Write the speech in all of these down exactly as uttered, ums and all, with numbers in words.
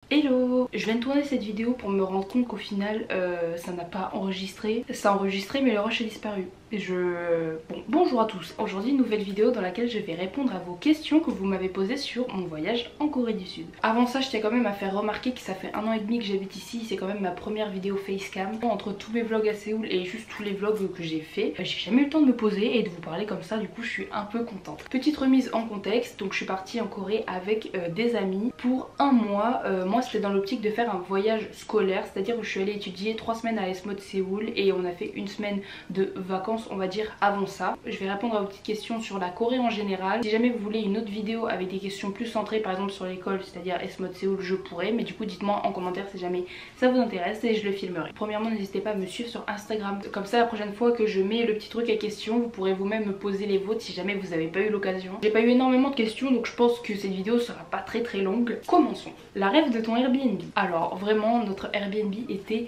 Hello! Je viens de tourner cette vidéo pour me rendre compte qu'au final euh, ça n'a pas enregistré. Ça a enregistré mais le rush a disparu. Et je... Bon, bonjour à tous. Aujourd'hui une nouvelle vidéo dans laquelle je vais répondre à vos questions que vous m'avez posées sur mon voyage en Corée du Sud. Avant ça je tiens quand même à faire remarquer que ça fait un an et demi que j'habite ici. C'est quand même ma première vidéo facecam. Entre tous mes vlogs à Séoul et juste tous les vlogs que j'ai fait, j'ai jamais eu le temps de me poser et de vous parler comme ça. Du coup je suis un peu contente. Petite remise en contexte. Donc je suis partie en Corée avec euh, des amis pour un mois. Euh, moi c'était dans l'optique de faire un voyage scolaire. C'est-à-dire que je suis allée étudier trois semaines à S M O D Séoul et on a fait une semaine de vacances on va dire avant ça. Je vais répondre à vos petites questions sur la Corée en général. Si jamais vous voulez une autre vidéo avec des questions plus centrées par exemple sur l'école, c'est-à-dire S M O D Séoul, je pourrais, mais du coup dites-moi en commentaire si jamais ça vous intéresse et je le filmerai. Premièrement n'hésitez pas à me suivre sur Instagram, comme ça la prochaine fois que je mets le petit truc à questions vous pourrez vous-même me poser les vôtres si jamais vous n'avez pas eu l'occasion. J'ai pas eu énormément de questions donc je pense que cette vidéo sera pas très très longue. Commençons. La rêve de ton Airbnb. Alors vraiment notre Airbnb était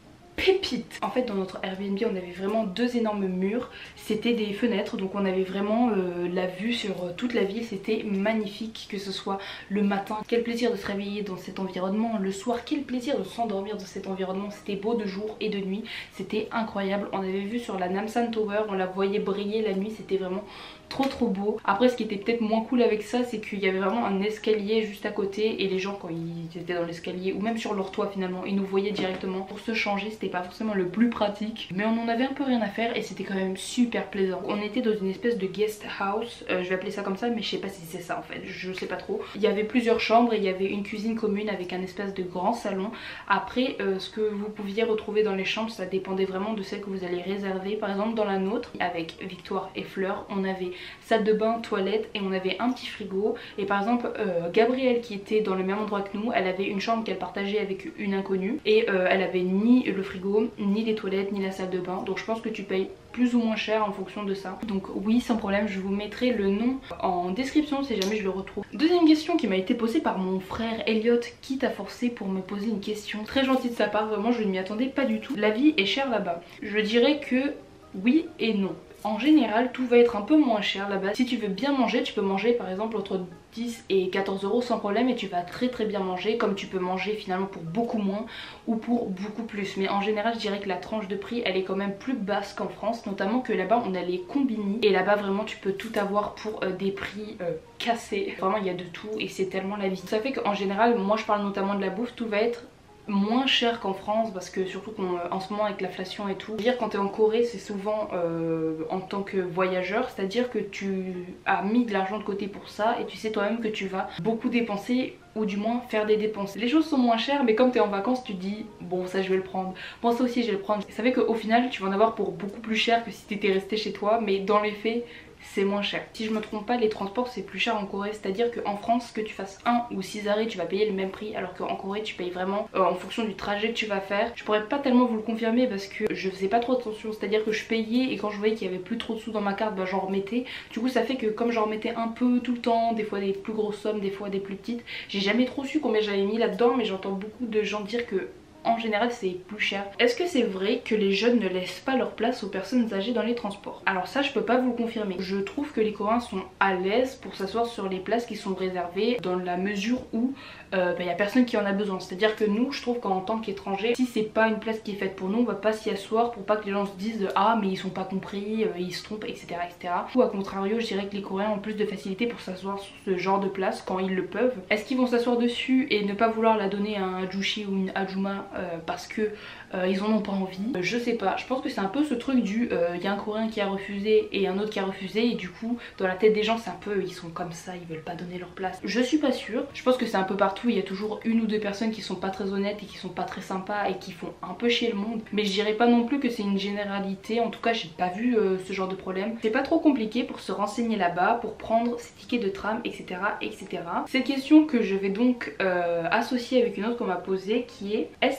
pépite. En fait dans notre Airbnb on avait vraiment deux énormes murs, c'était des fenêtres donc on avait vraiment euh, la vue sur euh, toute la ville, c'était magnifique que ce soit le matin, quel plaisir de se réveiller dans cet environnement, le soir quel plaisir de s'endormir dans cet environnement, c'était beau de jour et de nuit, c'était incroyable. On avait vu sur la Namsan Tower, on la voyait briller la nuit, c'était vraiment trop trop beau. Après ce qui était peut-être moins cool avec ça c'est qu'il y avait vraiment un escalier juste à côté et les gens quand ils étaient dans l'escalier ou même sur leur toit finalement ils nous voyaient directement pour se changer, c'était pas forcément le plus pratique mais on en avait un peu rien à faire et c'était quand même super plaisant. On était dans une espèce de guest house, euh, je vais appeler ça comme ça mais je sais pas si c'est ça en fait, je sais pas trop. Il y avait plusieurs chambres et il y avait une cuisine commune avec un espèce de grand salon. Après euh, ce que vous pouviez retrouver dans les chambres ça dépendait vraiment de celle que vous allez réserver. Par exemple dans la nôtre avec Victoire et Fleur on avait salle de bain, toilette et on avait un petit frigo. Et par exemple euh, Gabrielle qui était dans le même endroit que nous, elle avait une chambre qu'elle partageait avec une inconnue et euh, elle avait ni le frigo, ni les toilettes, ni la salle de bain. Donc je pense que tu payes plus ou moins cher en fonction de ça. Donc oui sans problème je vous mettrai le nom en description si jamais je le retrouve. Deuxième question qui m'a été posée par mon frère Elliot qui t'a forcé pour me poser une question. Très gentil de sa part, vraiment je ne m'y attendais pas du tout. La vie est chère là-bas. Je dirais que oui et non. En général tout va être un peu moins cher là-bas. Si tu veux bien manger tu peux manger par exemple entre dix et quatorze euros sans problème et tu vas très très bien manger, comme tu peux manger finalement pour beaucoup moins ou pour beaucoup plus. Mais en général je dirais que la tranche de prix elle est quand même plus basse qu'en France, notamment que là-bas on a les combini et là-bas vraiment tu peux tout avoir pour euh, des prix euh, cassés. Vraiment il y a de tout et c'est tellement la vie. Ça fait qu'en général moi je parle notamment de la bouffe, tout va être moins cher qu'en France parce que surtout qu'en ce moment avec l'inflation et tout, dire quand tu es en Corée c'est souvent euh, en tant que voyageur, c'est à dire que tu as mis de l'argent de côté pour ça et tu sais toi-même que tu vas beaucoup dépenser ou du moins faire des dépenses. Les choses sont moins chères mais comme tu es en vacances tu te dis bon ça je vais le prendre, bon ça aussi je vais le prendre. Ça fait qu'au final tu vas en avoir pour beaucoup plus cher que si tu étais resté chez toi mais dans les faits c'est moins cher. Si je me trompe pas les transports c'est plus cher en Corée, c'est à dire qu'en France que tu fasses un ou six arrêts tu vas payer le même prix alors qu'en Corée tu payes vraiment euh, en fonction du trajet que tu vas faire. Je pourrais pas tellement vous le confirmer parce que je faisais pas trop attention, c'est à dire que je payais et quand je voyais qu'il y avait plus trop de sous dans ma carte bah j'en remettais. Du coup ça fait que comme j'en remettais un peu tout le temps, des fois des plus grosses sommes, des fois des plus petites, j'ai jamais trop su combien j'avais mis là-dedans mais j'entends beaucoup de gens dire que en général c'est plus cher. Est-ce que c'est vrai que les jeunes ne laissent pas leur place aux personnes âgées dans les transports? Alors ça je peux pas vous le confirmer. Je trouve que les Coréens sont à l'aise pour s'asseoir sur les places qui sont réservées dans la mesure où il euh, bah, y a personne qui en a besoin. C'est à dire que nous je trouve qu'en tant qu'étranger si c'est pas une place qui est faite pour nous on va pas s'y asseoir pour pas que les gens se disent ah mais ils sont pas compris, euh, ils se trompent etc etc. Ou à contrario je dirais que les Coréens ont plus de facilité pour s'asseoir sur ce genre de place quand ils le peuvent. Est-ce qu'ils vont s'asseoir dessus et ne pas vouloir la donner à un Jushi ou une Ajuma Euh, parce que euh, ils en ont pas envie, euh, je sais pas. Je pense que c'est un peu ce truc du il euh, y a un Coréen qui a refusé et un autre qui a refusé et du coup dans la tête des gens c'est un peu ils sont comme ça, ils veulent pas donner leur place. Je suis pas sûre, je pense que c'est un peu partout, il y a toujours une ou deux personnes qui sont pas très honnêtes et qui sont pas très sympas et qui font un peu chier le monde, mais je dirais pas non plus que c'est une généralité. En tout cas j'ai pas vu euh, ce genre de problème. C'est pas trop compliqué pour se renseigner là-bas, pour prendre ses tickets de tram etc etc. Cette question que je vais donc euh, associer avec une autre qu'on m'a posée qui est est-ce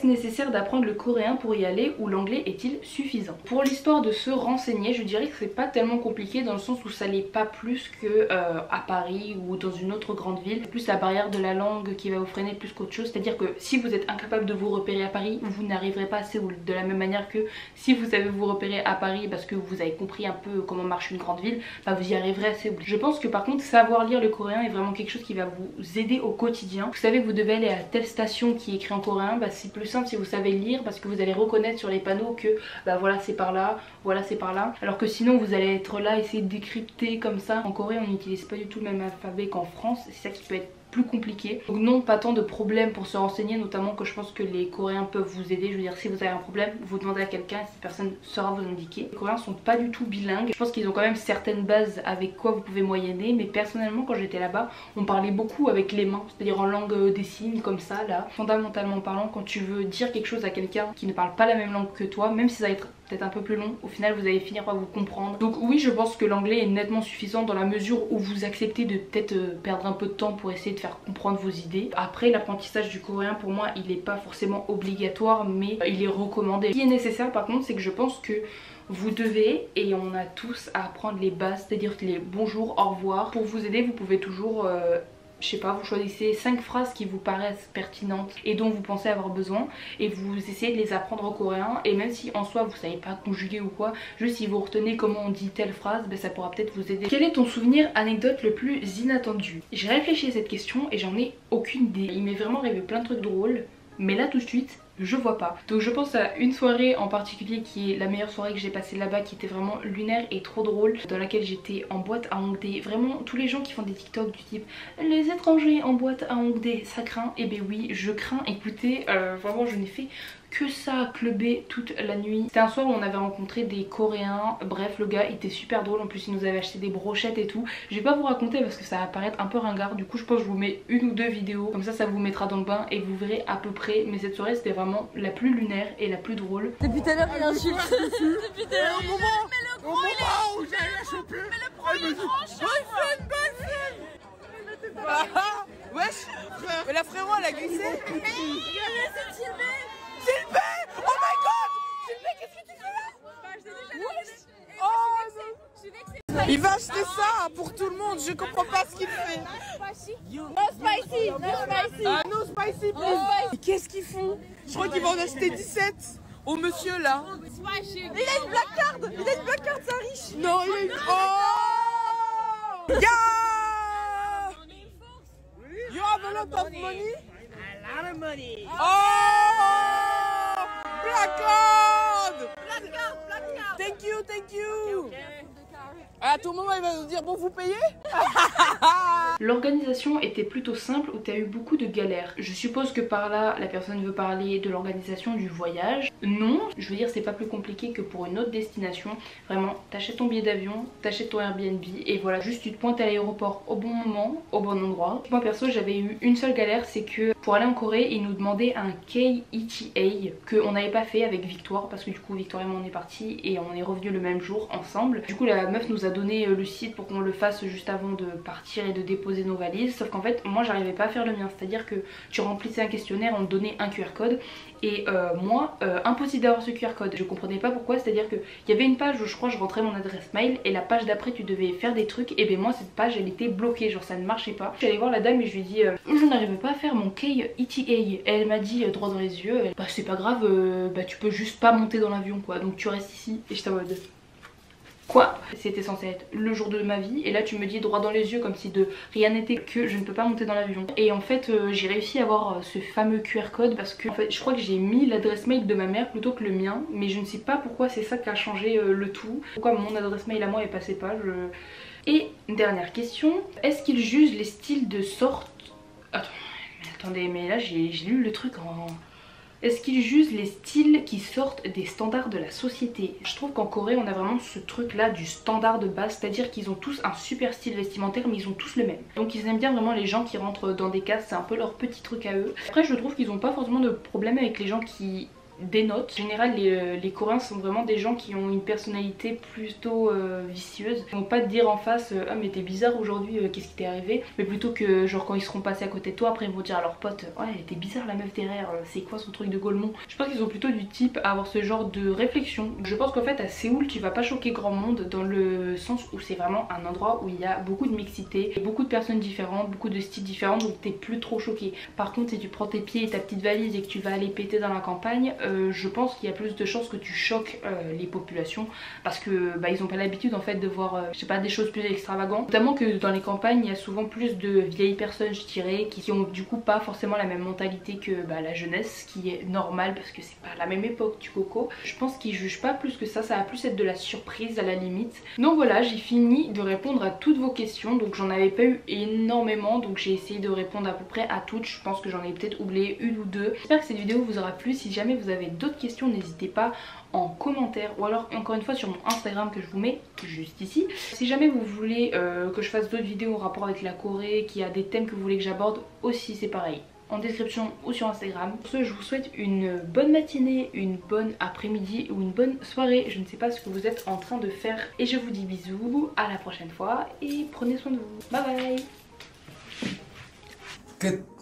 Est-ce nécessaire d'apprendre le coréen pour y aller ou l'anglais est-il suffisant? Pour l'histoire de se renseigner, je dirais que c'est pas tellement compliqué dans le sens où ça l'est pas plus que euh, à Paris ou dans une autre grande ville. C'est plus la barrière de la langue qui va vous freiner plus qu'autre chose. C'est-à-dire que si vous êtes incapable de vous repérer à Paris, vous n'arriverez pas à Séoul. De la même manière que si vous savez vous repérer à Paris parce que vous avez compris un peu comment marche une grande ville, bah vous y arriverez à Séoul. Je pense que par contre savoir lire le coréen est vraiment quelque chose qui va vous aider au quotidien. Vous savez que vous devez aller à telle station qui est écrit en coréen, bah c'est plus simple si vous savez lire parce que vous allez reconnaître sur les panneaux que bah voilà c'est par là, voilà c'est par là. Alors que sinon vous allez être là essayer de décrypter comme ça. En Corée on n'utilise pas du tout le même alphabet qu'en France, c'est ça qui peut être plus compliqué. Donc non, pas tant de problèmes pour se renseigner, notamment que je pense que les Coréens peuvent vous aider. Je veux dire, si vous avez un problème, vous demandez à quelqu'un et cette personne saura vous indiquer. Les Coréens sont pas du tout bilingues. Je pense qu'ils ont quand même certaines bases avec quoi vous pouvez moyenner, mais personnellement quand j'étais là-bas, on parlait beaucoup avec les mains, c'est-à-dire en langue des signes comme ça là. Fondamentalement parlant, quand tu veux dire quelque chose à quelqu'un qui ne parle pas la même langue que toi, même si ça va être peut-être un peu plus long, au final vous allez finir par vous comprendre. Donc oui, je pense que l'anglais est nettement suffisant dans la mesure où vous acceptez de peut-être perdre un peu de temps pour essayer de faire comprendre vos idées. Après, l'apprentissage du coréen pour moi il n'est pas forcément obligatoire, mais il est recommandé. Ce qui est nécessaire par contre, c'est que je pense que vous devez, et on a tous à apprendre les bases, c'est-à-dire les bonjour, au revoir. Pour vous aider, vous pouvez toujours euh, je sais pas, vous choisissez cinq phrases qui vous paraissent pertinentes et dont vous pensez avoir besoin et vous essayez de les apprendre au coréen. Et même si en soi vous savez pas conjuguer ou quoi, juste si vous retenez comment on dit telle phrase, ben ça pourra peut-être vous aider. Quel est ton souvenir anecdote le plus inattendu? J'ai réfléchi à cette question et j'en ai aucune idée. Il m'est vraiment arrivé plein de trucs drôles, mais là tout de suite je vois pas. Donc je pense à une soirée en particulier qui est la meilleure soirée que j'ai passée là-bas, qui était vraiment lunaire et trop drôle, dans laquelle j'étais en boîte à Hongdae. Vraiment tous les gens qui font des TikTok du type les étrangers en boîte à Hongdae, ça craint. Et ben oui, je crains. Écoutez, euh, vraiment je n'ai fait que ça, clubber toute la nuit. C'était un soir où on avait rencontré des Coréens. Bref, le gars était super drôle. En plus il nous avait acheté des brochettes et tout. Je vais pas vous raconter parce que ça va paraître un peu ringard. Du coup je pense que je vous mets une ou deux vidéos, comme ça ça vous mettra dans le bain et vous verrez à peu près. Mais cette soirée c'était vraiment la plus lunaire et la plus drôle. Depuis tout à l'heure il insulte. Depuis tout à l'heure il insulte. Mais le gros il est... où j'allais la choper. Mais le gros il est franchement. Bonne bonne bonne. Wesh. Mais la frérot elle a glissé. Regardez c'est Sylvain. Sylvain. Oh my god. Sylvain, qu'est-ce que tu fais là? Bah je l'ai déjà donné. Oh. Il va acheter ça pour tout le monde, je comprends pas ce qu'il fait. No spicy, no spicy. Ah no spicy, please. Mais qu'est-ce qu'ils font? Je crois qu'ils vont en acheter dix-sept au monsieur là. Il a une black card, il a une black card, c'est riche. Non, il a une... Oh yeah. You have a lot of money? A lot of money. Oh black card. Black card, black card. Thank you, thank you. À tout moment il va nous dire bon vous payez. L'organisation était plutôt simple ou t'as eu beaucoup de galères? Je suppose que par là la personne veut parler de l'organisation du voyage. Non, je veux dire c'est pas plus compliqué que pour une autre destination. Vraiment, t'achètes ton billet d'avion, t'achètes ton Airbnb et voilà, juste tu te pointes à l'aéroport au bon moment, au bon endroit. Moi perso j'avais eu une seule galère, c'est que pour aller en Corée ils nous demandaient un K E T A que on n'avait pas fait avec Victoire parce que du coup Victoire et moi on est partis et on est revenu le même jour ensemble. Du coup la meuf nous a donné le site pour qu'on le fasse juste avant de partir et de déposer nos valises, sauf qu'en fait moi j'arrivais pas à faire le mien, c'est à dire que tu remplissais un questionnaire, on te donnait un Q R code et euh, moi euh, impossible d'avoir ce Q R code. Je comprenais pas pourquoi, c'est à dire que il y avait une page où je crois je rentrais mon adresse mail et la page d'après tu devais faire des trucs et ben moi cette page elle était bloquée, genre ça ne marchait pas. Je suis allée voir la dame et je lui ai dit euh, je n'arrivais pas à faire mon K E T A et elle m'a dit euh, droit dans les yeux, elle, bah c'est pas grave, euh, bah tu peux juste pas monter dans l'avion quoi, donc tu restes ici. Et j'étais en mode quoi? C'était censé être le jour de ma vie et là tu me dis droit dans les yeux comme si de rien n'était que je ne peux pas monter dans l'avion. Et en fait euh, j'ai réussi à avoir euh, ce fameux Q R code parce que en fait, je crois que j'ai mis l'adresse mail de ma mère plutôt que le mien, mais je ne sais pas pourquoi c'est ça qui a changé euh, le tout. Pourquoi mon adresse mail à moi est passée pas je... Et une dernière question, est-ce qu'ils jugent les styles de sorte... Attends, mais attendez, mais là j'ai lu le truc en... Est-ce qu'ils jugent les styles qui sortent des standards de la société? Je trouve qu'en Corée on a vraiment ce truc là du standard de base, c'est à dire qu'ils ont tous un super style vestimentaire mais ils ont tous le même. Donc ils aiment bien vraiment les gens qui rentrent dans des cases, c'est un peu leur petit truc à eux. Après je trouve qu'ils ont pas forcément de problème avec les gens qui dénote. En général les, les Coréens sont vraiment des gens qui ont une personnalité plutôt euh, vicieuse. Ils vont pas te dire en face euh, ah mais t'es bizarre aujourd'hui, euh, qu'est-ce qui t'est arrivé, mais plutôt que genre quand ils seront passés à côté de toi après ils vont dire à leurs potes ouais elle était bizarre la meuf derrière, euh, c'est quoi son truc de Gaulmont. Je pense qu'ils sont plutôt du type à avoir ce genre de réflexion. Je pense qu'en fait à Séoul tu vas pas choquer grand monde dans le sens où c'est vraiment un endroit où il y a beaucoup de mixité, beaucoup de personnes différentes, beaucoup de styles différents, donc t'es plus trop choqué. Par contre si tu prends tes pieds et ta petite valise et que tu vas aller péter dans la campagne, euh, je pense qu'il y a plus de chances que tu choques euh, les populations parce que bah, ils ont pas l'habitude en fait de voir euh, je sais pas des choses plus extravagantes, notamment que dans les campagnes il y a souvent plus de vieilles personnes je dirais qui, qui ont du coup pas forcément la même mentalité que bah, la jeunesse, qui est normal parce que c'est pas la même époque du coco. Je pense qu'ils jugent pas plus que ça, ça va plus être de la surprise à la limite. Donc voilà, j'ai fini de répondre à toutes vos questions, donc j'en avais pas eu énormément donc j'ai essayé de répondre à peu près à toutes. Je pense que j'en ai peut-être oublié une ou deux. J'espère que cette vidéo vous aura plu. Si jamais vous avez d'autres questions n'hésitez pas en commentaire ou alors encore une fois sur mon Instagram que je vous mets juste ici. Si jamais vous voulez euh, que je fasse d'autres vidéos en rapport avec la Corée, qu'il y a des thèmes que vous voulez que j'aborde aussi, c'est pareil en description ou sur Instagram. Pour ce, je vous souhaite une bonne matinée, une bonne après-midi ou une bonne soirée. Je ne sais pas ce que vous êtes en train de faire et je vous dis bisous, à la prochaine fois et prenez soin de vous. Bye bye. Good.